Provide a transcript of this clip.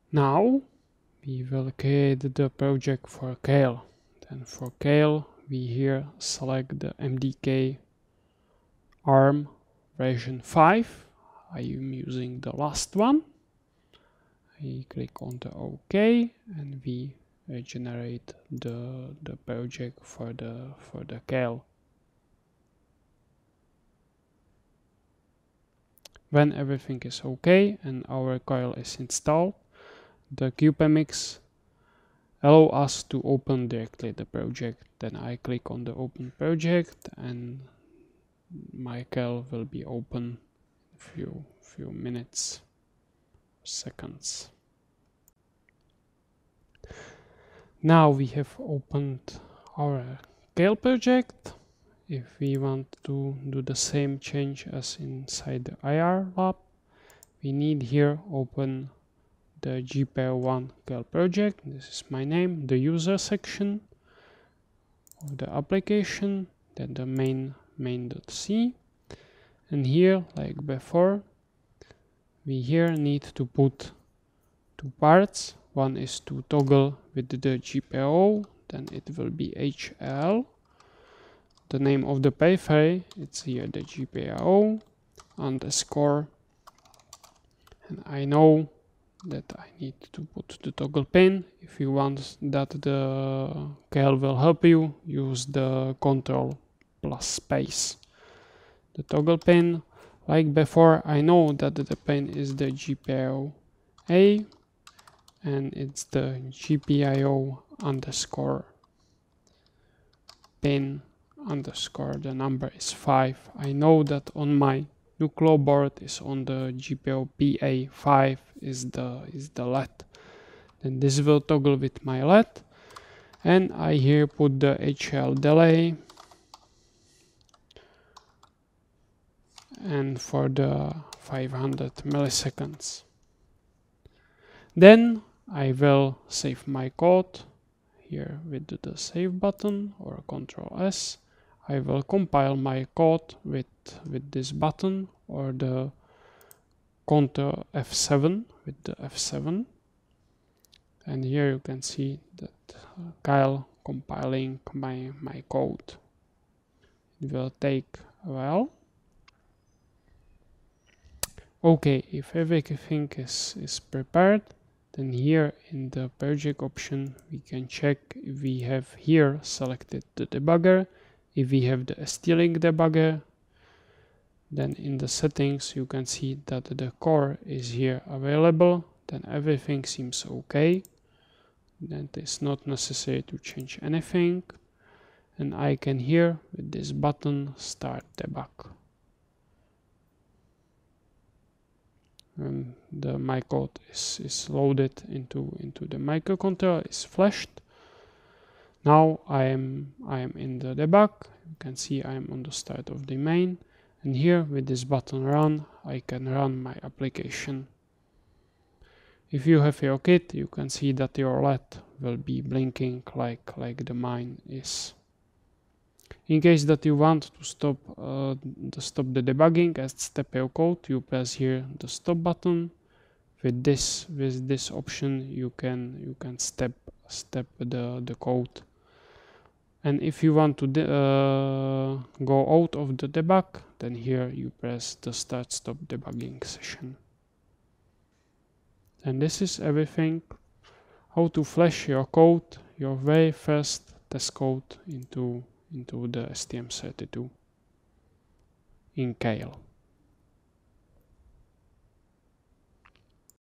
Now we will create the project for Kale. Then for Kale we here select the MDK ARM version 5. I am using the last one. I click on the OK and we generate the project for the Kale. When everything is okay and our Kale is installed, the CubeMX allow us to open directly the project. Then I click on the open project and my Kale will be open in a few minutes, seconds. Now we have opened our Kale project. If we want to do the same change as inside the IR lab, we need here open the GPIO1 Kale project. This is my name, the user section of the application, then the main.c, and here, like before, we here need to put two parts. One is to toggle with the GPIO, then it will be HL. The name of the periphery, it's here the GPIO underscore, and I know that I need to put the toggle pin. If you want that the Kale will help you, use the Ctrl plus space. The toggle pin, like before, I know that the pin is the GPIO A and it's the GPIO underscore pin underscore, the number is 5. I know that on my Nucleo board is on the GPIO PA5 is the LED. Then this will toggle with my LED, and I here put the HL delay, and for the 500 milliseconds. Then I will save my code here with the save button or Ctrl S. I will compile my code with this button or the Ctrl F7 with the F7. And here you can see that Kale compiling my code. It will take a while. Okay, if everything is prepared, then here in the project option we can check if we have here selected the debugger. If we have the ST-Link debugger, then in the settings you can see that the core is here available. Then everything seems okay. Then it's not necessary to change anything. And I can here with this button start debug. And my code is loaded into the microcontroller, is flashed. Now I am in the debug. You can see I am on the start of the main, and here with this button run I can run my application. If you have your kit, you can see that your LED will be blinking like the mine is. In case that you want to stop the debugging and step your code, you press here the stop button. With this option you can step the code. And if you want to go out of the debug, then here you press the start stop debugging session. And this is everything. How to flash your code, your very first test code into the STM32 in Kale.